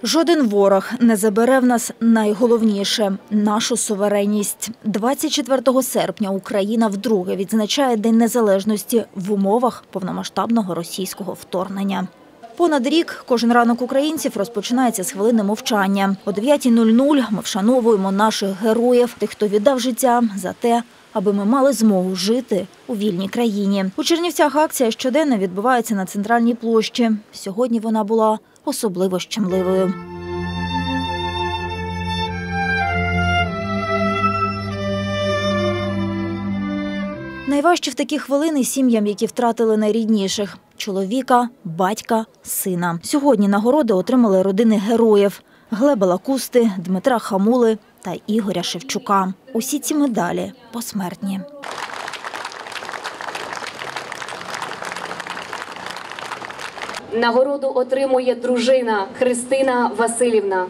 Жоден ворог не забере в нас найголовніше – нашу суверенність. 24 серпня Україна вдруге відзначає День Незалежності в умовах повномасштабного російського вторгнення. Понад рік кожен ранок українців розпочинається з хвилини мовчання. О 9:00 ми вшановуємо наших героїв, тих, хто віддав життя за те, аби ми мали змогу жити у вільній країні. У Чернівцях акція щоденно відбувається на Центральній площі. Сьогодні вона була особливо щемливою. Найважче в такі хвилини сім'ям, які втратили найрідніших – чоловіка, батька, сина. Сьогодні нагороди отримали родини героїв – Глеба Лакусти, Дмитра Хамули та Ігоря Шевчука. Усі ці медалі посмертні. Нагороду отримує дружина Христина Василівна.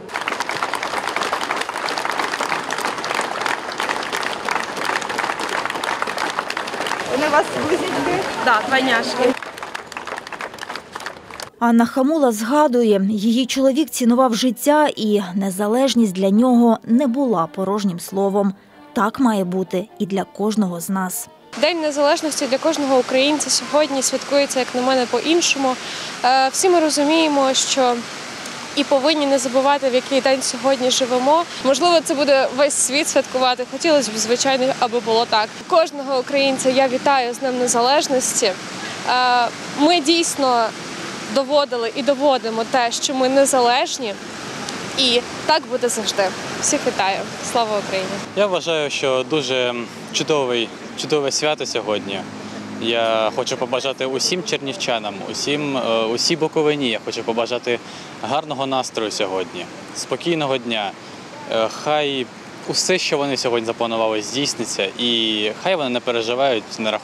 Вони у вас близнюки? Так, двойняшки. Анна Хамула згадує, її чоловік цінував життя і незалежність для нього не була порожнім словом. Так має бути і для кожного з нас. День Незалежності для кожного українця сьогодні святкується, як на мене, по-іншому. Всі ми розуміємо, що і повинні не забувати, в який день сьогодні живемо. Можливо, це буде весь світ святкувати. Хотілося б, звичайно, аби було так. Кожного українця я вітаю з Днем Незалежності. Ми дійсно доводили і доводимо те, що ми незалежні. І так буде завжди. Всіх вітаю. Слава Україні! Я вважаю, що дуже чудове свято сьогодні. Я хочу побажати усім чернівчанам, усій Буковині. Я хочу побажати гарного настрою сьогодні, спокійного дня. Хай усе, що вони сьогодні запланували, здійсниться. І хай вони не переживають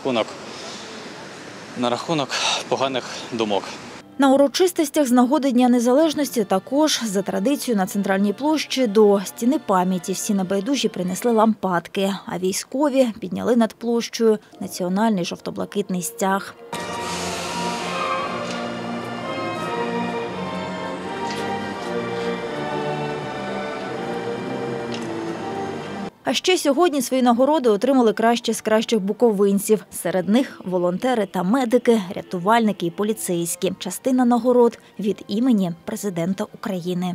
на рахунок поганих думок. На урочистостях з нагоди Дня Незалежності також, за традицією, на Центральній площі до стіни пам'яті всі небайдужі принесли лампадки, а військові підняли над площею національний жовто-блакитний стяг. А ще сьогодні свої нагороди отримали кращі з кращих буковинців. Серед них волонтери та медики, рятувальники і поліцейські. Частина нагород від імені президента України.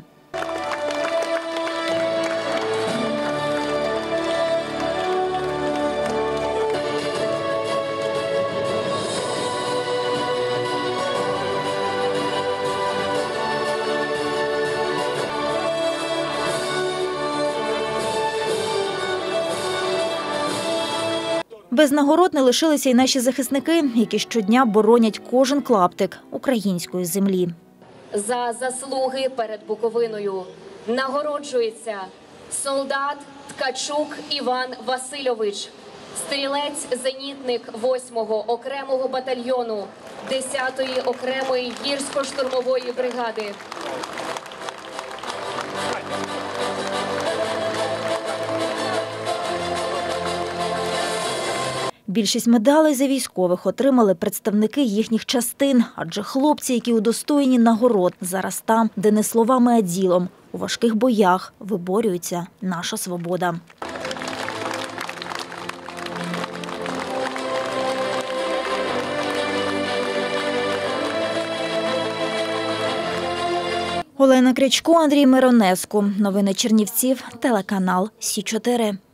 Без нагород не лишилися й наші захисники, які щодня боронять кожен клаптик української землі. За заслуги перед Буковиною нагороджується солдат Ткачук Іван Васильович, стрілець-зенітник 8-го окремого батальйону 10-ї окремої гірсько-штурмової бригади. Більшість медалей за військових отримали представники їхніх частин, адже хлопці, які удостоєні нагород, зараз там, де не словами, а ділом, у важких боях виборюється наша свобода. Олена Крячко, Андрій Миронеску. Новини Чернівців, телеканал Сі 4.